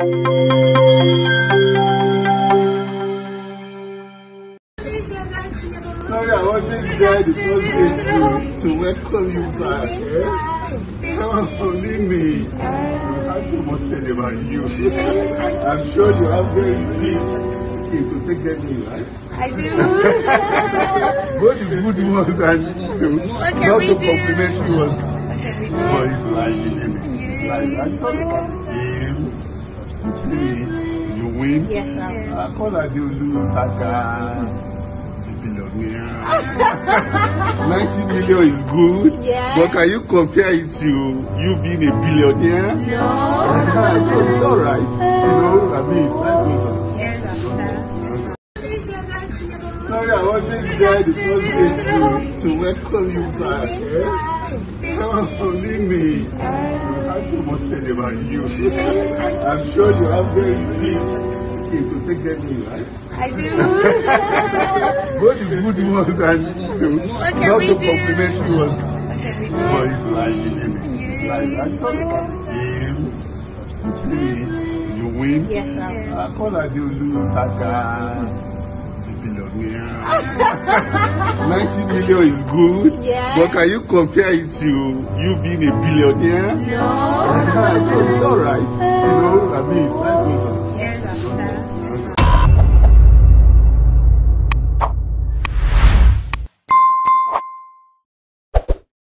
Sorry, I wasn't there the first day to welcome you back. Eh? Oh, Lily, I have so much said about you. I'm sure you have very big skin to take care of me, right? I do. Both the good ones and not so complimentary ones. But it's like, Lily. I saw you you win. Yes, sir. I call her Lulu Saka. 90 million is good, yeah. But can you compare it to you being a billionaire? No. So it's all right. You know, I mean, life goes on. Yes, sir. Sorry, I wasn't there the first day to welcome you back. Eh? Oh, Lily, I have so much said about you. I'm sure you have very big to take care of me, right? I do. Both the good ones and not so complimentary ones. But it's like, I saw you win. Yes, sir. I call her Lulu Saka. 90 million is good, yeah. But can you compare it to you being a billionaire? No. So it's all right. You know, I mean, life